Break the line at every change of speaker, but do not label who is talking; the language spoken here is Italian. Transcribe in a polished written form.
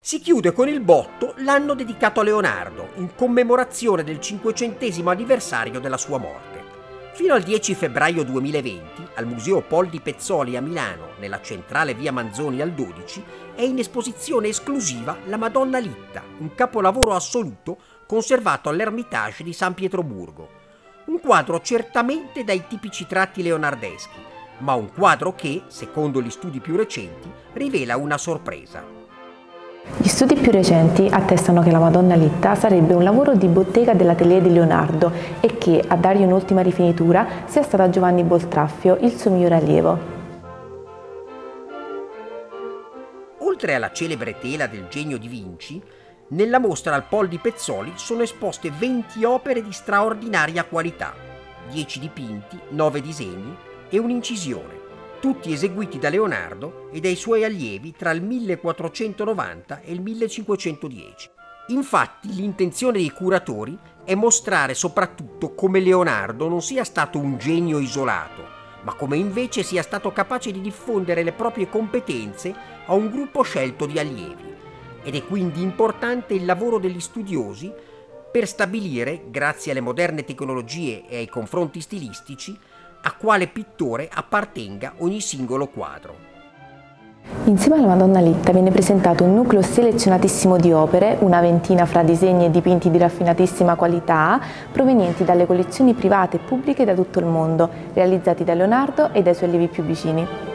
Si chiude con il botto l'anno dedicato a Leonardo, in commemorazione del 500° anniversario della sua morte. Fino al 10 febbraio 2020, al Museo Pol di Pezzoli a Milano, nella centrale via Manzoni al 12, è in esposizione esclusiva la Madonna Litta, un capolavoro assoluto conservato all'Ermitage di San Pietroburgo. Un quadro certamente dai tipici tratti leonardeschi, ma un quadro che, secondo gli studi più recenti, rivela una sorpresa.
Gli studi più recenti attestano che la Madonna Litta sarebbe un lavoro di bottega dell'atelier di Leonardo e che, a dargli un'ultima rifinitura, sia stata Giovanni Boltraffio, il suo migliore allievo.
Oltre alla celebre tela del Genio di Vinci, nella mostra al Pol di Pezzoli sono esposte 20 opere di straordinaria qualità, 10 dipinti, 9 disegni e un'incisione, tutti eseguiti da Leonardo e dai suoi allievi tra il 1490 e il 1510. Infatti, l'intenzione dei curatori è mostrare soprattutto come Leonardo non sia stato un genio isolato, ma come invece sia stato capace di diffondere le proprie competenze a un gruppo scelto di allievi. Ed è quindi importante il lavoro degli studiosi per stabilire, grazie alle moderne tecnologie e ai confronti stilistici, a quale pittore appartenga ogni singolo quadro.
Insieme alla Madonna Litta viene presentato un nucleo selezionatissimo di opere, una ventina fra disegni e dipinti di raffinatissima qualità, provenienti dalle collezioni private e pubbliche da tutto il mondo, realizzati da Leonardo e dai suoi allievi più vicini.